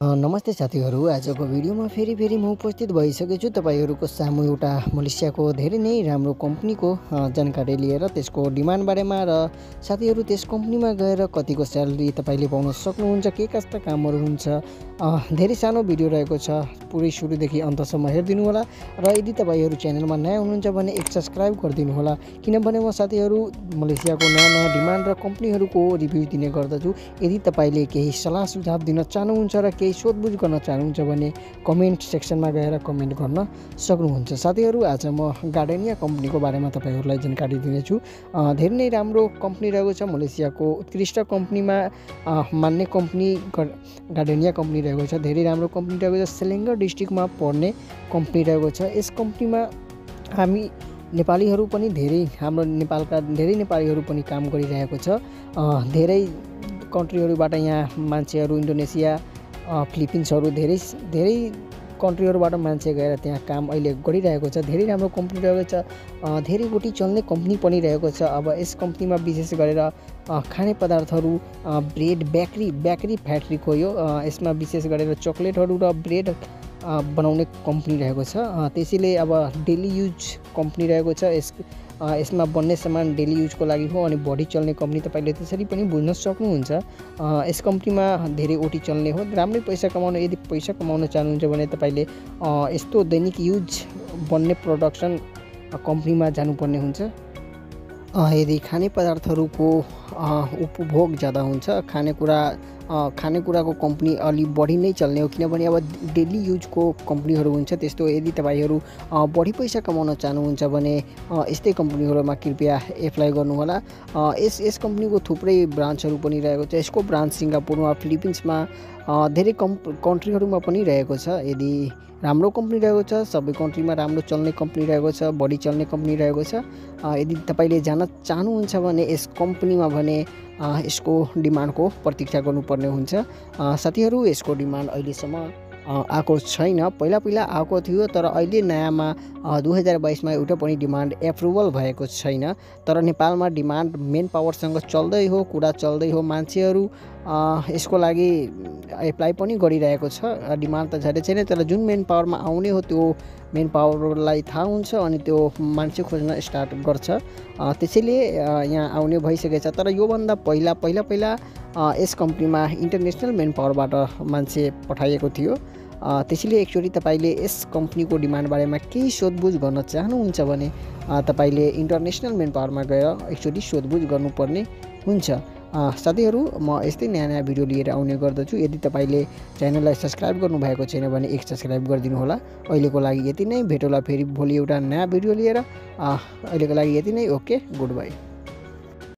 नमस्ते साथीहरू, आजको भिडियोमा फेरि म उपस्थित भइसकेको छु तपाईहरूको सामु एउटा मलेसियाको धेरै नै राम्रो कम्पनीको जानकारी लिएर त्यसको डिमान्ड बारेमा र साथीहरू त्यस कम्पनीमा गएर कतिको स्यालेरी तपाईले पाउन सक्नुहुन्छ, के कस्ता कामहरू हुन्छ। धेरै सानो भिडियो रहेको छ, पुरै सुरुदेखि अन्तसम्म हेरिदिनु होला र यदि तपाईहरू च्यानलमा नयाँ हुनुहुन्छ भने एक सब्स्क्राइब गरिदिनु होला, किनभने म साथीहरू मलेसियाको नयाँ डिमान्ड र कम्पनीहरूको रिभ्यू दिने गर्दछु। यदि तपाईले केही सल्लाह सुझाव दिन चाहनुहुन्छ र केही सोधबुझ गर्न चाहनुहुन्छ भने कमेन्ट सेक्सनमा गएर कमेन्ट गर्न सक्नुहुन्छ। साथीहरू, आज म गार्डेनिया कम्पनीको बारेमा तपाईहरूलाई जानकारी दिनेछु। धेरै नै राम्रो कम्पनी रहेको छ, मलेसियाको उत्कृष्ट कम्पनीमा मान्ने कम्पनी गार्डेनिया कम्पनी रहेको छ। धेरै राम्रो कम्पनी रहेको छ, सेलेङ्गर डिस्ट्रिक्टमा पर्ने कम्पनी रहेको छ। यस कम्पनीमा हामी नेपालीहरू पनि हाम्रो नेपालका धेरै नेपालीहरू पनि काम गरिरहेको छ। धेरै कन्ट्रीहरूबाट यहाँ मान्छेहरू, इन्डोनेसिया, फिलिपिन्सहरू धेरै कन्ट्रीहरूबाट मान्छे गएर त्यहाँ काम अहिले गरिरहेको छ। धेरै राम्रो कम्पनी रहेको छ, धेरै गोटी चल्ने कम्पनी पनि रहेको छ। अब यस कम्पनीमा विशेष गरेर खाने पदार्थहरू, ब्रेड, बेकरी फ्याक्ट्रीको यो यसमा विशेष गरेर चक्लेटहरू र ब्रेड बनाउने कम्पनी रहेको छ। त्यसैले अब डेली युज कम्पनी रहेको छ। यसमा बन्ने सामान डेली युजको लागि हो अनि बढी चल्ने कम्पनी तपाईले त्यसरी पनि बुझ्न सक्नुहुन्छ। यस कम्पनीमा धेरै ओटी चल्ने हो, राम्रै पैसा कमाउन यदि पैसा कमाउन चाहनुहुन्छ भने तपाईले यस्तो दैनिक युज बन्ने प्रोडक्सन कम्पनीमा जानुपर्ने हुन्छ। यदि खाने पदार्थहरूको उपभोग ज़्यादा हुन्छ, खानेकुराको कम्पनी अलि बढी नै चल्ने हो, किनभने अब डेली युजको कम्पनीहरू हुन्छ त्यस्तो। यदि तपाईहरू बढी पैसा कमाउन चाहनुहुन्छ भने यस्तै कम्पनीहरूमा कृपया एप्लाई गर्नुहोला। यस कम्पनीको थुप्रै ब्रान्चहरू पनि रहेको छ। यसको ब्रान्च सिङ्गापुरमा, फिलिपिन्समा, धेरै कन्ट्रीहरूमा पनि रहेको छ। यदि राम्रो कम्पनी रहेको छ, सबै कन्ट्रीमा राम्रो चल्ने कम्पनी रहेको छ, बढी चल्ने कम्पनी रहेको छ। यदि तपाईले जान चाहनुहुन्छ भने यस कम्पनीमा भने यसको डिमान्डको प्रतीक्षा गर्नुपर्ने हुन्छ। साथीहरू, यसको डिमान्ड अहिलेसम्म आएको छैन। पहिला आएको थियो, तर अहिले नयाँमा 2022मा एउटा पनि डिमान्ड एप्रुभल भएको छैन। तर नेपालमा डिमान्ड मेन पावरसँग चल्दै हो, कुरा चल्दै हो। मान्छेहरू यसको लागि एप्लाई पनि गरिरहेको छ। डिमान्ड त झन् छैन, तर जुन मेन पावरमा आउने हो त्यो मेन पावरलाई थाहा हुन्छ अनि त्यो मान्छे खोज्न स्टार्ट गर्छ। त्यसैले यहाँ आउने भइसकेको छ। तर योभन्दा पहिला यस कम्पनीमा इन्टरनेसनल मेन पावरबाट मान्छे पठाइएको थियो। त्यसैले एकचोटि तपाईले यस कम्पनीको डिमान्ड बारेमा केही सोधबुझ गर्न चाहनुहुन्छ भने तपाईले इन्टरनेसनल मेन पावरमा गएर एकचोटि सोधबुझ गर्नुपर्ने हुन्छ। साथीहरू, म यस्तै नयाँ भिडियो लिएर आउने गर्दछु। यदि तपाईले च्यानललाई सब्स्क्राइब गर्नुभएको छैन भने एक सब्स्क्राइब गरिदिनु होला। अहिलेको लागि यति नै, भेटौँला फेरि भोलि एउटा नयाँ भिडियो लिएर। अहिलेको लागि यति नै, ओके, गुड बाई।